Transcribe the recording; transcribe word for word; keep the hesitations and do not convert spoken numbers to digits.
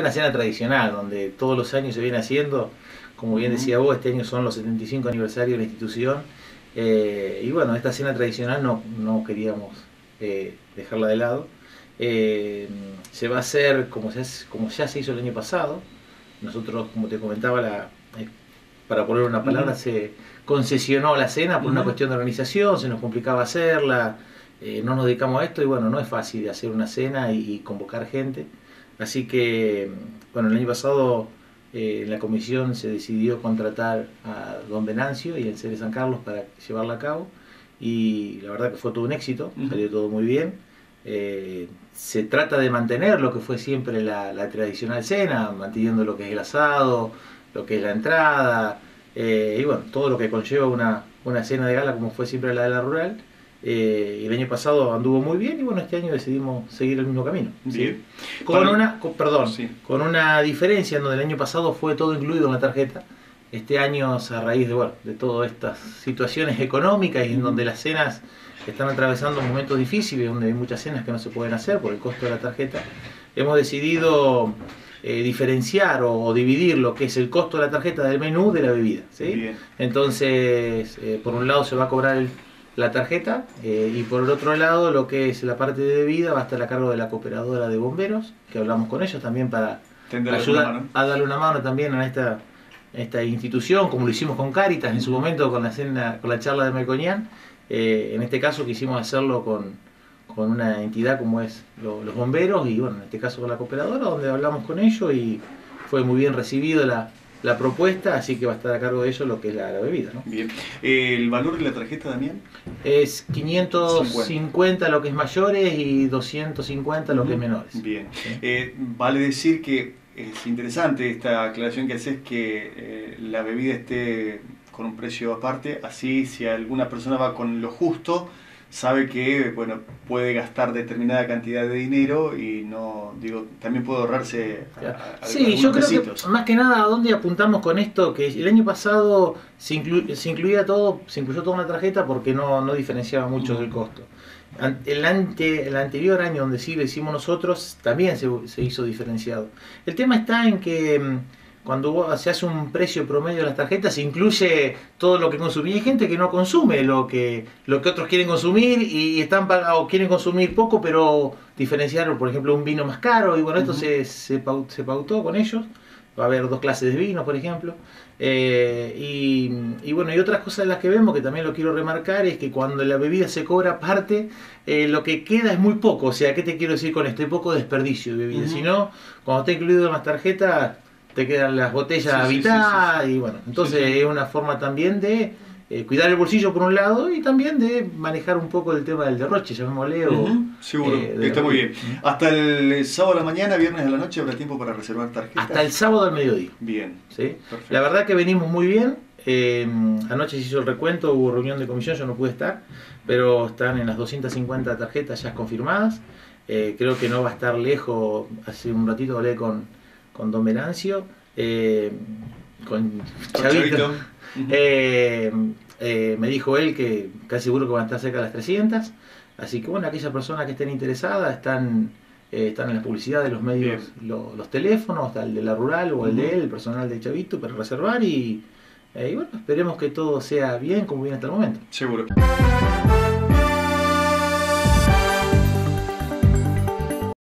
Una cena tradicional, donde todos los años se viene haciendo, como bien decía vos, este año son los setenta y cinco aniversarios de la institución, eh, y bueno, esta cena tradicional no, no queríamos eh, dejarla de lado. Eh, se va a hacer como, se hace, como ya se hizo el año pasado. Nosotros, como te comentaba, la, eh, para poner una palabra, uh-huh. se concesionó la cena por uh-huh. una cuestión de organización, se nos complicaba hacerla, eh, no nos dedicamos a esto y bueno, no es fácil hacer una cena y, y convocar gente. Así que, bueno, el año pasado eh, en la comisión se decidió contratar a don Venancio y el C E R San Carlos para llevarla a cabo y la verdad que fue todo un éxito, uh-huh. salió todo muy bien. Eh, se trata de mantener lo que fue siempre la, la tradicional cena, manteniendo lo que es el asado, lo que es la entrada, eh, y bueno, todo lo que conlleva una, una cena de gala como fue siempre la de la rural. Eh, el año pasado anduvo muy bien y bueno, este año decidimos seguir el mismo camino. Bien. ¿sí? Con, Para... una, con, perdón, sí. con una diferencia en donde el año pasado fue todo incluido en la tarjeta. Este año, a raíz de, bueno, de todas estas situaciones económicas y en donde las cenas están atravesando momentos difíciles, donde hay muchas cenas que no se pueden hacer por el costo de la tarjeta, hemos decidido eh, diferenciar o, o dividir lo que es el costo de la tarjeta del menú de la bebida. ¿sí? Bien. Entonces, eh, por un lado se va a cobrar el la tarjeta eh, y por el otro lado lo que es la parte de bebida va a estar a cargo de la cooperadora de bomberos, que hablamos con ellos también para Tenderle ayudar a darle una mano también a esta, esta institución, como lo hicimos con Cáritas en su momento con la cena, con la charla de Melconian. Eh, en este caso quisimos hacerlo con, con una entidad como es lo, los bomberos y bueno, en este caso con la cooperadora, donde hablamos con ellos y fue muy bien recibido la la propuesta, así que va a estar a cargo de ello lo que es la, la bebida, ¿no? Bien. ¿El valor de la tarjeta, Damián? Es quinientos cincuenta lo que es mayores y doscientos cincuenta lo que es menores. Bien. ¿sí? Eh, vale decir que es interesante esta aclaración que haces, que eh, la bebida esté con un precio aparte, así si alguna persona va con lo justo, sabe que bueno, puede gastar determinada cantidad de dinero y no, digo, también puede ahorrarse a, a sí, yo creo pesitos. Que más que nada a dónde apuntamos con esto, que el año pasado se, inclu, se incluía todo, se incluyó toda una tarjeta porque no, no diferenciaba mucho mm. del costo. El, ante, el anterior año donde sí lo hicimos nosotros también se, se hizo diferenciado. El tema está en que cuando se hace un precio promedio de las tarjetas, se incluye todo lo que consumí. Hay gente que no consume lo que, lo que otros quieren consumir y están pagados, quieren consumir poco, pero diferenciaron, por ejemplo, un vino más caro. Y bueno, esto uh-huh. se, se, paut, se pautó con ellos. Va a haber dos clases de vino, por ejemplo. Eh, y, y bueno, y otras cosas de las que vemos, que también lo quiero remarcar, es que cuando la bebida se cobra aparte, eh, lo que queda es muy poco. O sea, ¿qué te quiero decir con esto? Hay poco desperdicio de bebida. Uh-huh. Si no, cuando está incluido en las tarjetas, te quedan las botellas a mitad, sí, sí, sí, sí. y bueno, entonces sí, sí. es una forma también de eh, cuidar el bolsillo por un lado y también de manejar un poco el tema del derroche, llamémosle. Uh-huh. Seguro, eh, está muy bien. Uh-huh. Hasta el sábado a la mañana, viernes a la noche, habrá tiempo para reservar tarjetas. Hasta el sábado al mediodía. Bien. ¿sí? La verdad que venimos muy bien. Eh, anoche se hizo el recuento, hubo reunión de comisión, yo no pude estar, pero están en las doscientas cincuenta tarjetas ya confirmadas. Eh, creo que no va a estar lejos. Hace un ratito hablé con con don Venancio, eh, con Chavito, uh-huh. eh, eh, me dijo él que casi seguro que van a estar cerca de las trescientas, así que bueno, aquellas personas que estén interesadas están, eh, están en la publicidad de los medios, lo, los teléfonos, hasta el de la rural o el uh-huh. de él, el personal de Chavito para reservar y, eh, y bueno, esperemos que todo sea bien como viene hasta el momento. Seguro.